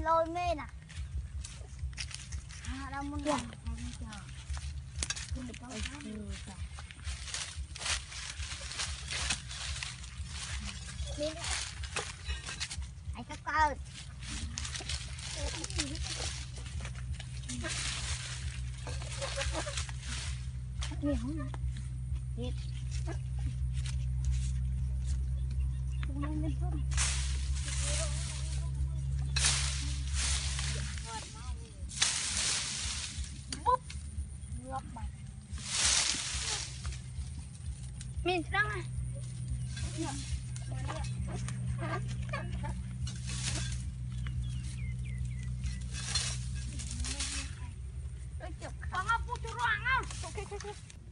lôi mê nè. Đâu muốn làm không chờ. Không được có đi. Hãy cấp cơ. Nhiều không nè. Điệp. Không nên lên thôi. Mình serang ah. Bang aku curang ah. Okey.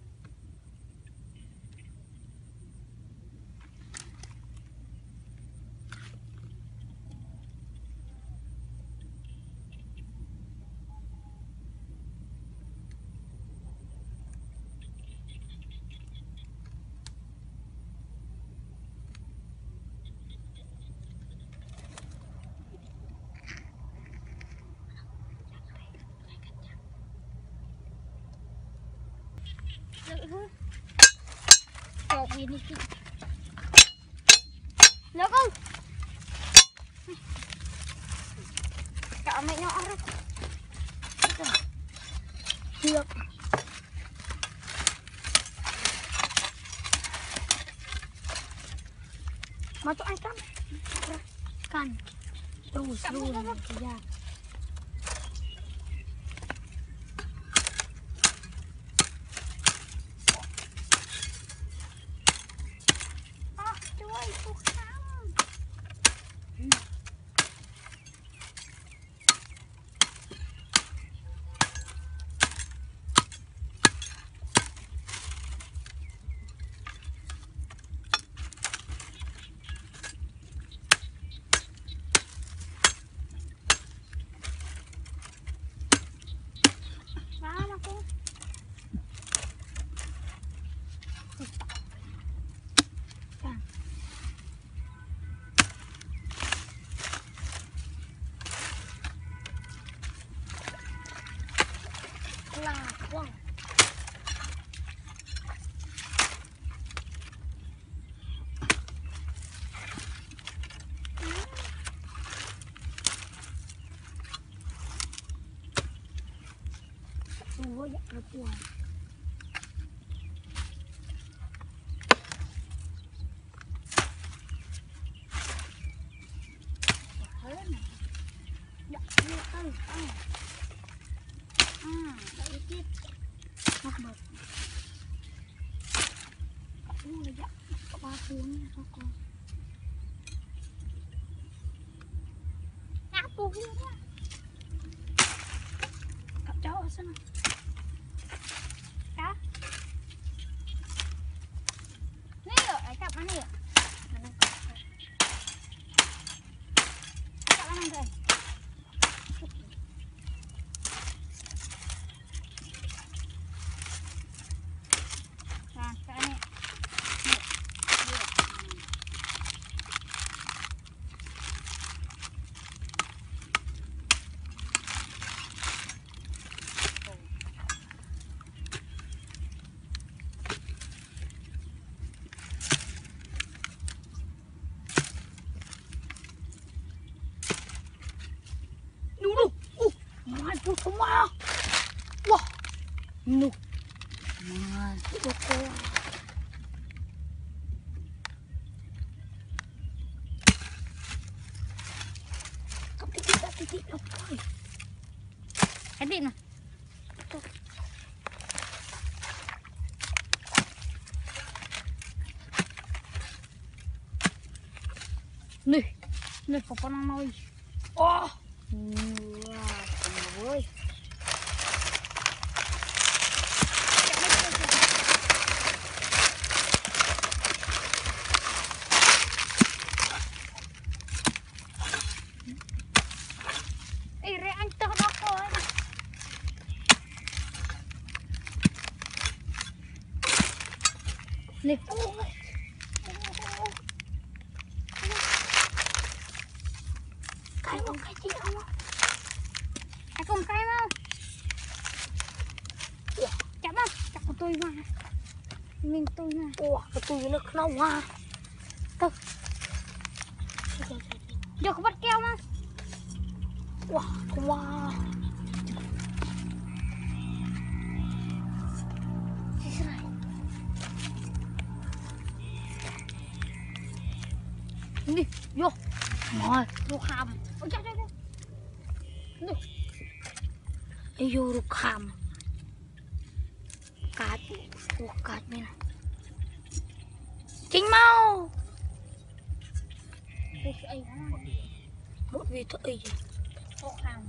Cột gì đi chứ. Lỡ con. Cạo mày nhỏ đó. Được. Mà cho anh cắm. Cắn. Đâu rồi ra. Wow. Ủa dạ là buồn. Dạ, đợi tiếp. Mắc bật. Ui dạ, có 3 cuốn nha các con. Ngáp bù hiu đó. Cặp cháu ở sân này. Cá. Nè, ở cặp nó nè. Cặp nó này. Semua. Wah. Nu. Nah, itu kok. Titik apa? Edit nah. Nih kapan mau? Oh. Wah, ôi. Anh tao đó coi. Nè. Cái gì không? Hãy cùng cái mau. Chạm không? Chạm của tôi mà. Mình tôi mà. Ủa, cái tôi nó không hoa. Thôi. Được có bắt keo không? Wow. Đi, vô. Rồi, Vô hàm. Ôi trời ơi. đi vô được hàm. Cát, cát bên này. Chính mau. Đây cái ấy đó. Một vị thợ gì? Vô hàm.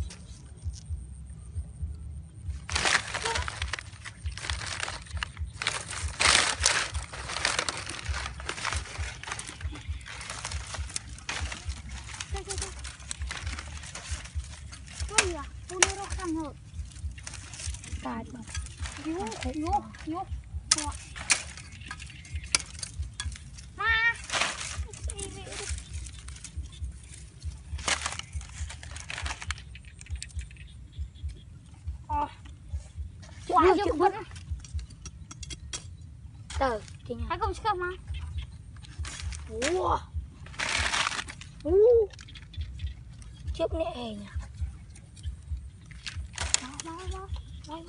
Ôi à, cô đi đâu khăn rồi. Cát mà. Vô. Ma. Wow, chịu vẫn. Tờ, chính Hãy cùng xem mà. Wow. Chiếc nệ nhỉ. Đó.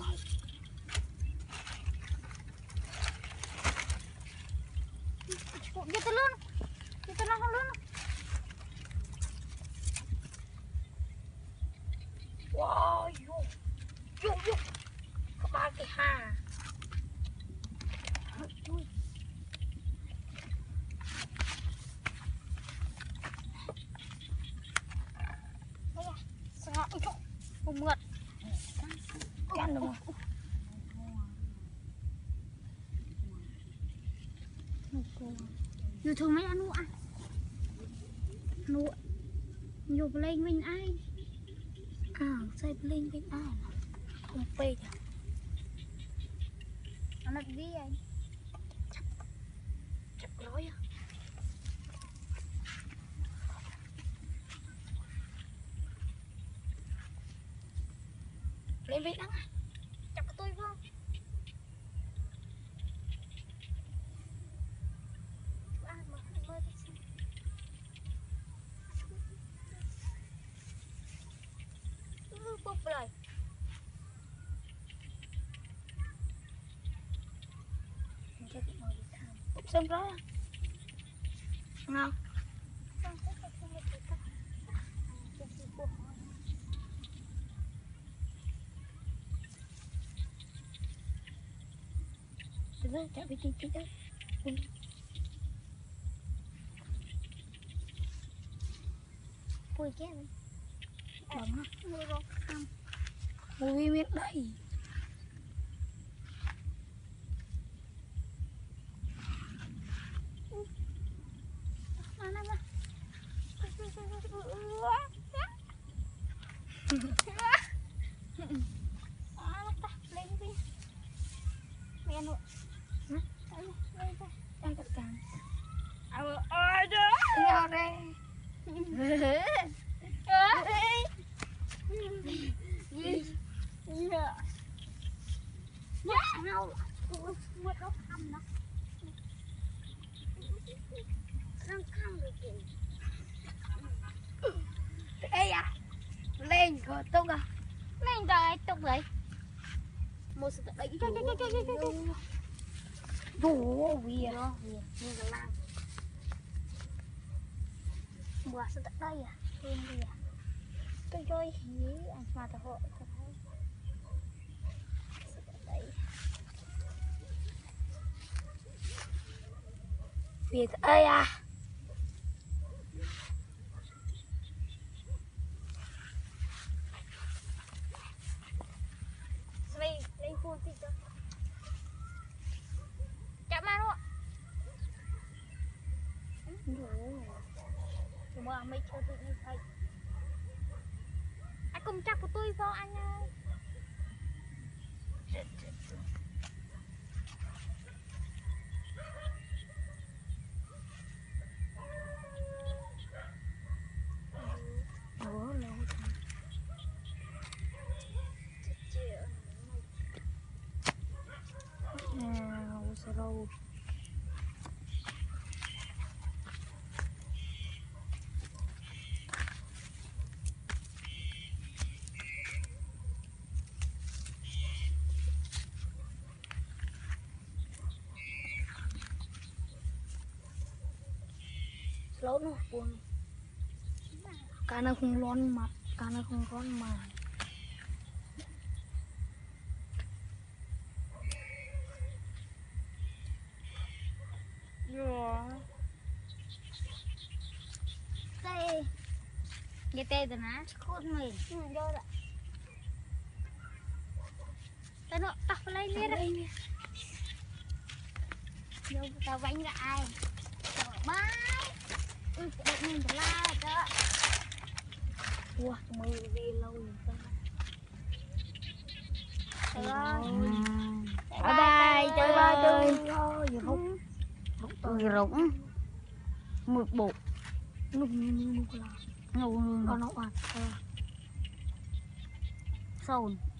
Giật tôi luôn. Giật tôi luôn. Wow, vô. Có ba cái hà. Sao? Ôi trời. Không mượt. Cắn được không? Dù thường mấy anh nuôi ăn. Nuôi. Dù lên mình ai. Xây lên bên ai mà. Không phê nhỉ. Nó là đi anh. Chắc nói á. Lên bên đắng à. Chọc tôi không? Bốc lời. Bốc xem đó. Ngon. Rồi, chạy đi tí đó. Ui chết rồi. Bấm á. Mua rồi. Không. Ui biết đây. Mẹ nội. Đang cắt càng. Ôi đó. Nhau đây. Ê à. Lên rồi tung à. Lên rồi tục rồi. Một sự đấy. Trời. Đủ vì Như là lang. Mùa sẽ tận đây à? Lên đi à? Tôi chơi hí anh mà thở hộ thật hay. Sẽ tận đây. Vì ơi à. Lên phun tí cho. Chạm mà luôn. Chúng mà mấy chơi tự như vậy. Anh cùng chắc của tôi vô anh ơi. lỗ nó buồn cá nó không lón mặt cá nó không lón mà tê Vậy tê từ nè. khôn mày vô rồi Tao nó tao phải lấy nè đây. vô tao vánh ra ai tao bái được mình phải la đó wow mơ đi lâu rồi bye bye Chơi ba chơi. giờ không Rụng. Một bộ. nung nung nung là Ngủ nó ăn sồn.